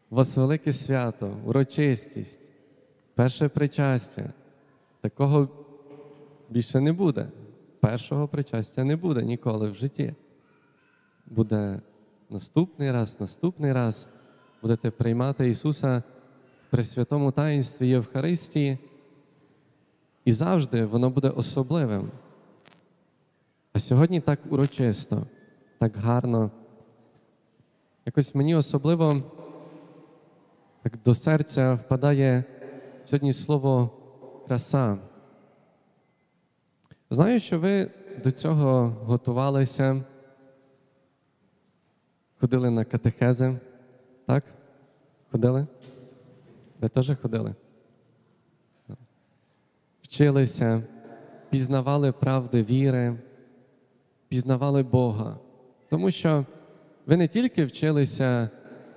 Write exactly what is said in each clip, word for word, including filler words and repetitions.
У вас велике свято, урочистість, перше причастя. Такого більше не буде. Першого причастя не буде ніколи в житті. Буде наступний раз, наступний раз. Будете приймати Ісуса в Пресвятому таїнстві Євхаристії. І завжди воно буде особливим. А сьогодні так урочисто, так гарно. Якось мені особливо так до серця впадає сьогодні слово «краса». Знаю, що ви до цього готувалися, ходили на катехези, так? Ходили? Ви теж ходили? Вчилися, пізнавали правди віри, пізнавали Бога. Тому що ви не тільки вчилися,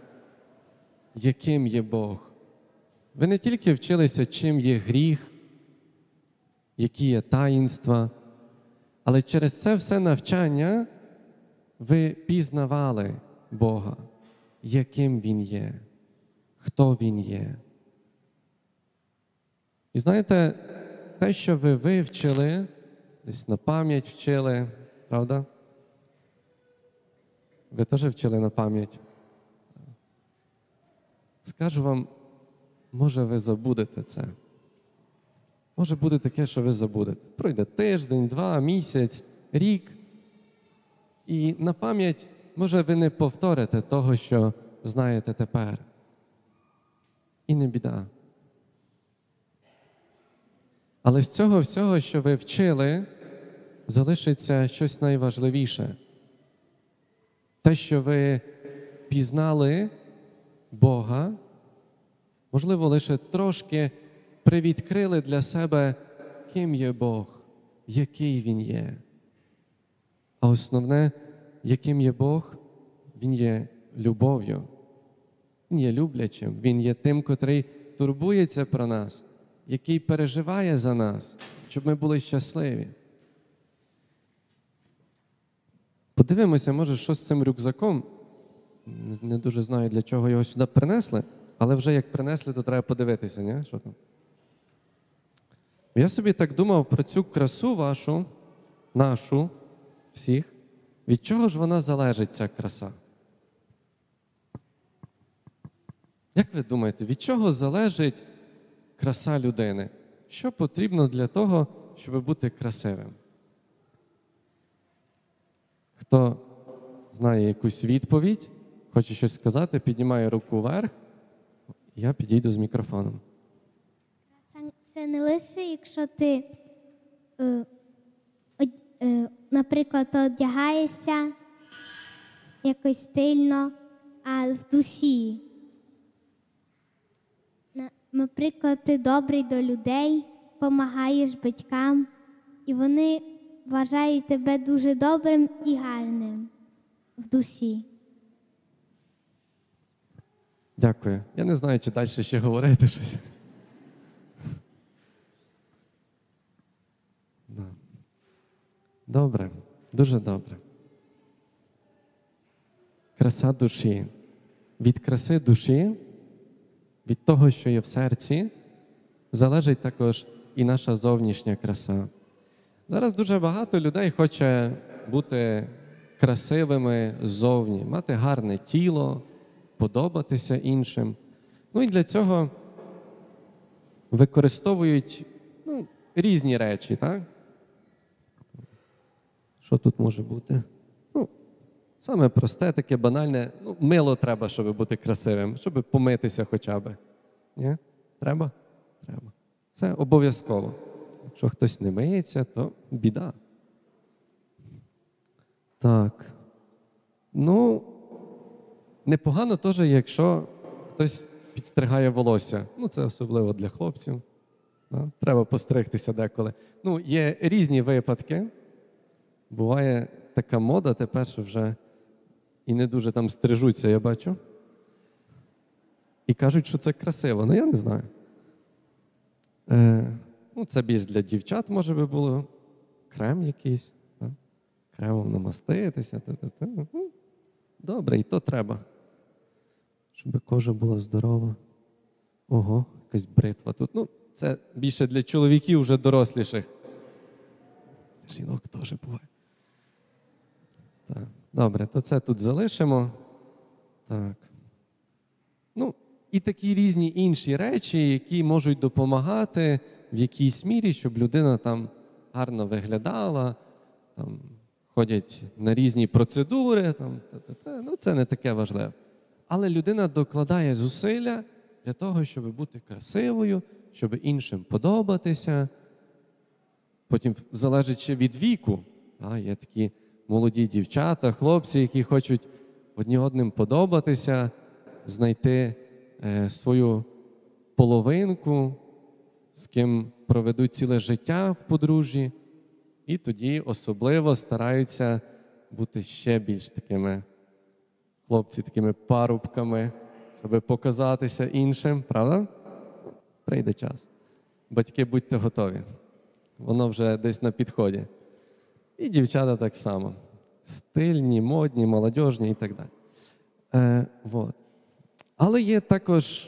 яким є Бог. Ви не тільки вчилися, чим є гріх, які є таїнства, але через це все навчання ви пізнавали Бога, яким Він є, хто Він є. І знаєте, те, що ви вивчили, десь на пам'ять вчили, правда? Ви теж вчили на пам'ять. Скажу вам, може ви забудете це. Може буде таке, що ви забудете. Пройде тиждень, два, місяць, рік. І на пам'ять, може, ви не повторите того, що знаєте тепер. І не біда. Але з цього всього, що ви вчили, залишиться щось найважливіше. Те, що ви пізнали Бога, можливо, лише трошки привідкрили для себе, ким є Бог, який Він є. А основне, яким є Бог, Він є любов'ю. Він є люблячим, Він є тим, котрий турбується про нас, який переживає за нас, щоб ми були щасливі. Подивимося, може, що з цим рюкзаком. Не дуже знаю, для чого його сюди принесли, але вже як принесли, то треба подивитися, ні? Що там? Я собі так думав про цю красу вашу, нашу, всіх. Від чого ж вона залежить, ця краса? Як ви думаєте, від чого залежить краса людини? Що потрібно для того, щоб бути красивим? Хто знає якусь відповідь, хоче щось сказати, піднімає руку вверх, я підійду з мікрофоном. Це не лише, якщо ти, е, е, наприклад, одягаєшся якось стильно, а в душі. Наприклад, ти добрий до людей, допомагаєш батькам, і вони вважають тебе дуже добрим і гарним в душі. Дякую. Я не знаю, чи далі ще говорити щось. Добре, дуже добре. Краса душі. Від краси душі, від того, що є в серці, залежить також і наша зовнішня краса. Зараз дуже багато людей хоче бути красивими ззовні, мати гарне тіло, подобатися іншим. Ну і для цього використовують ну, різні речі, так? Що тут може бути? Ну, саме просте, таке банальне. Ну, мило треба, щоб бути красивим, щоб помитися хоча б. Ні? Треба? Треба. Це обов'язково. Якщо хтось не миється, то біда. Так. Ну, непогано теж, якщо хтось підстригає волосся. Ну, це особливо для хлопців. Да? Треба постригтися деколи. Ну, є різні випадки. Буває така мода тепер, що вже і не дуже там стрижуться, я бачу. І кажуть, що це красиво. Ну, я не знаю. Е, ну, це більш для дівчат, може би було. Крем якийсь. Да? Кремом намаститися. Та -та -та. Ну, добре, і то треба. щоб кожа була здорова. Ого, якась бритва тут. Ну, це більше для чоловіків вже доросліших. Жінок теж буває. Так, добре, то це тут залишимо. Так. Ну, і такі різні інші речі, які можуть допомагати в якійсь мірі, щоб людина там гарно виглядала, там, ходять на різні процедури, там, та-та-та. Ну, це не таке важливе. Але людина докладає зусилля для того, щоб бути красивою, щоб іншим подобатися. Потім залежить ще від віку. А, є такі молоді дівчата, хлопці, які хочуть одні одним подобатися, знайти е, свою половинку, з ким проведуть ціле життя в подружжі, і тоді особливо стараються бути ще більш такими хлопці, такими парубками, щоб показатися іншим, правда? Прийде час. Батьки, будьте готові. Воно вже десь на підході. І дівчата так само. Стильні, модні, молодіжні і так далі. Е, вот. Але є також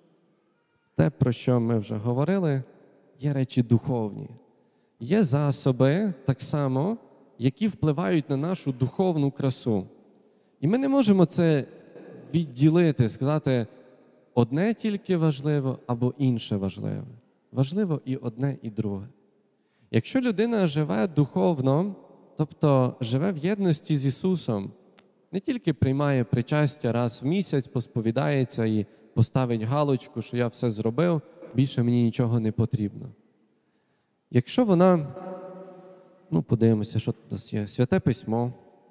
те, про що ми вже говорили, є речі духовні. Є засоби, так само, які впливають на нашу духовну красу. І ми не можемо це відділити, сказати, одне тільки важливо або інше важливе. Важливо і одне, і друге. Якщо людина живе духовно, тобто живе в єдності з Ісусом, не тільки приймає причастя раз в місяць, посповідається і поставить галочку, що я все зробив, більше мені нічого не потрібно. Якщо вона, ну, подивимося, що тут у нас є, Святе Письмо,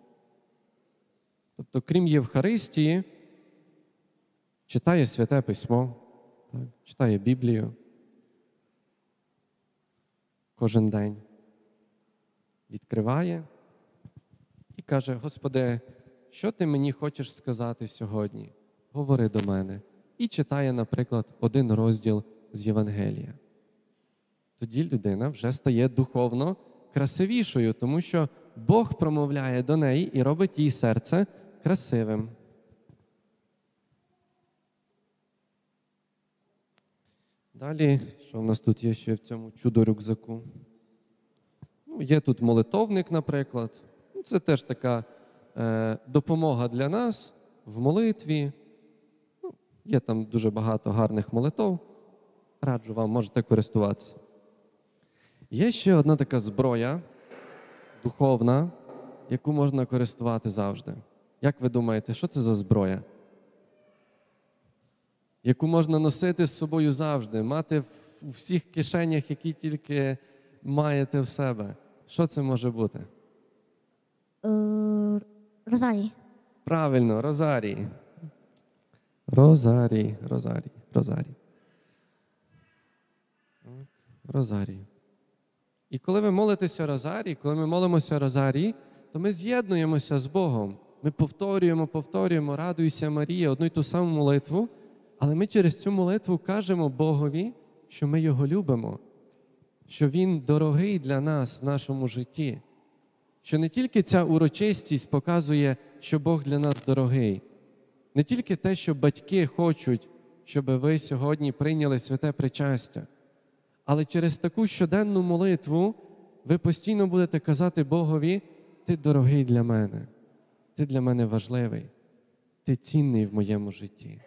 тобто, крім Євхаристії, читає Святе Письмо, так, читає Біблію кожен день, відкриває і каже: Господи, що ти мені хочеш сказати сьогодні? Говори до мене. І читає, наприклад, один розділ з Євангелія. Тоді людина вже стає духовно красивішою, тому що Бог промовляє до неї і робить її серце красивим. Далі, що в нас тут є ще в цьому чудо-рюкзаку? Ну, є тут молитовник, наприклад. Це теж така е, допомога для нас в молитві. Ну, є там дуже багато гарних молитов. Раджу вам, можете користуватися. Є ще одна така зброя духовна, яку можна користувати завжди. Як ви думаєте, що це за зброя? Яку можна носити з собою завжди, мати у всіх кишенях, які тільки маєте в себе. Що це може бути? Е, Розарій. Правильно, розарій. Розарій, розарій, розарій. Розарій. І коли ви молитеся розарій, коли ми молимося розарій, то ми з'єднуємося з Богом. Ми повторюємо, повторюємо, радуйся, Марія, одну й ту саму молитву, але ми через цю молитву кажемо Богові, що ми Його любимо, що Він дорогий для нас в нашому житті, що не тільки ця урочистість показує, що Бог для нас дорогий, не тільки те, що батьки хочуть, щоб ви сьогодні прийняли святе причастя, але через таку щоденну молитву ви постійно будете казати Богові: ти дорогий для мене, ти для мене важливий, ти цінний в моєму житті.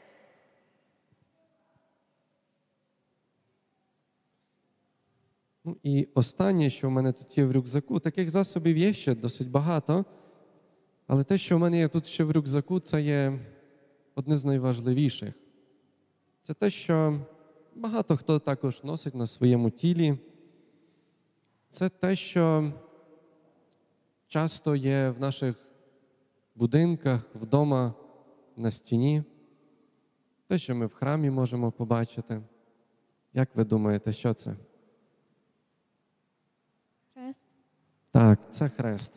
Ну і останнє, що в мене тут є в рюкзаку, таких засобів є ще досить багато, але те, що в мене є тут ще в рюкзаку, це є одне з найважливіших. Це те, що багато хто також носить на своєму тілі. Це те, що часто є в наших будинках, вдома, на стіні. Те, що ми в храмі можемо побачити. Як ви думаєте, що це? Хрест. Так, це хрест.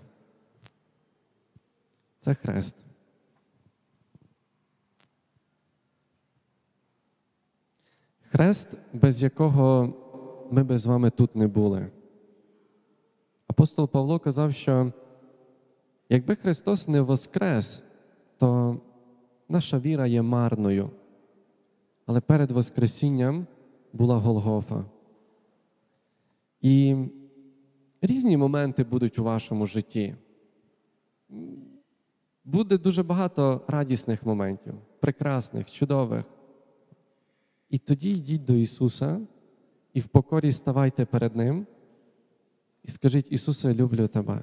Це хрест. Хрест, без якого ми би з вами тут не були. Апостол Павло казав, що якби Христос не воскрес, то наша віра є марною. Але перед Воскресінням була Голгофа. І різні моменти будуть у вашому житті. Буде дуже багато радісних моментів, прекрасних, чудових. І тоді йдіть до Ісуса і в покорі ставайте перед Ним і скажіть: Ісусе, люблю Тебе.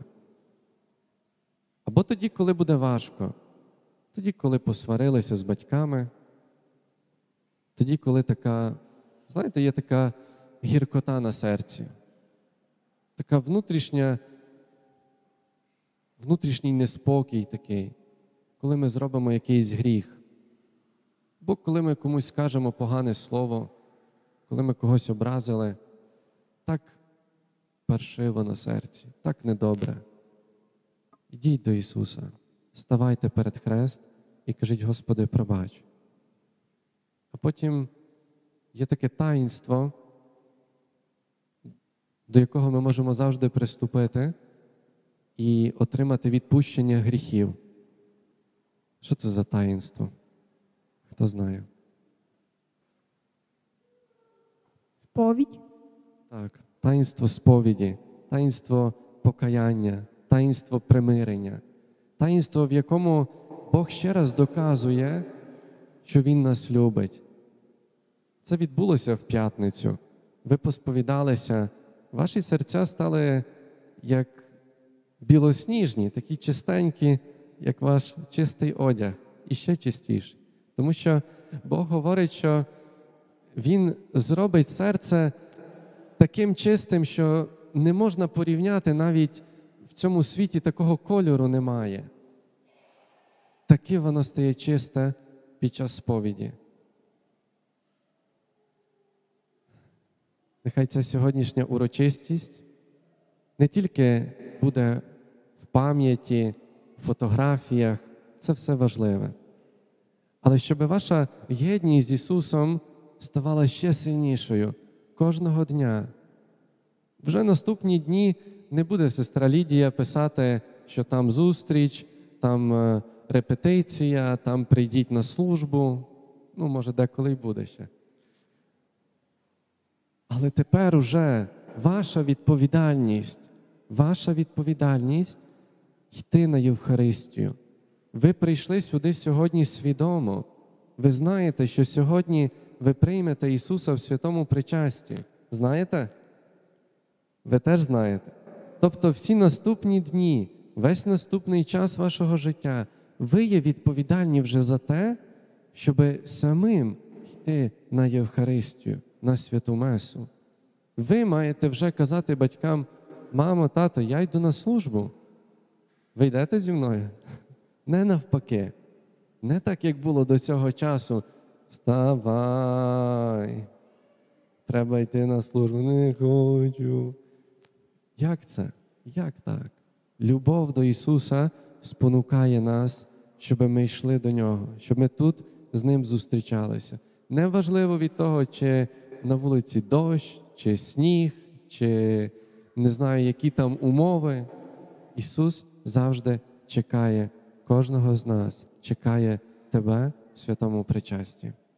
Або тоді, коли буде важко, тоді, коли посварилися з батьками, тоді, коли така, знаєте, є така гіркота на серці, така внутрішня, внутрішній неспокій такий, коли ми зробимо якийсь гріх, або коли ми комусь скажемо погане слово, коли ми когось образили, так паршиво на серці, так недобре. Ідіть до Ісуса, ставайте перед хрест і кажіть: Господи, пробач. А потім є таке таїнство, до якого ми можемо завжди приступити і отримати відпущення гріхів. Що це за таїнство? Хто знає? Сповідь. Так, таїнство сповіді, таїнство покаяння, таїнство примирення, таїнство, в якому Бог ще раз доказує, що Він нас любить. Це відбулося в п'ятницю. Ви посповідалися, ваші серця стали як білосніжні, такі чистенькі, як ваш чистий одяг, і ще чистіші. Тому що Бог говорить, що Він зробить серце таким чистим, що не можна порівняти, навіть в цьому світі такого кольору немає. Таке воно стає чисте під час сповіді. Нехай ця сьогоднішня урочистість не тільки буде в пам'яті, в фотографіях, це все важливе, але щоб ваша єдність з Ісусом ставала ще сильнішою кожного дня. Вже наступні дні не буде сестра Лідія писати, що там зустріч, там е, репетиція, там прийдіть на службу. Ну, може, деколи й буде ще. Але тепер уже ваша відповідальність, ваша відповідальність йти на Євхаристію. Ви прийшли сюди сьогодні свідомо. Ви знаєте, що сьогодні ви приймете Ісуса в святому причасті. Знаєте? Ви теж знаєте. Тобто всі наступні дні, весь наступний час вашого життя, ви є відповідальні вже за те, щоб самим йти на Євхаристію, на святу месу. Ви маєте вже казати батькам: мамо, тато, я йду на службу. Ви йдете зі мною? Не навпаки. Не так, як було до цього часу. Вставай, треба йти на службу, не хочу. Як це? Як так? Любов до Ісуса спонукає нас, щоб ми йшли до Нього, щоб ми тут з Ним зустрічалися. Неважливо від того, чи на вулиці дощ, чи сніг, чи не знаю, які там умови. Ісус завжди чекає кожного з нас, чекає тебе в святому причасті.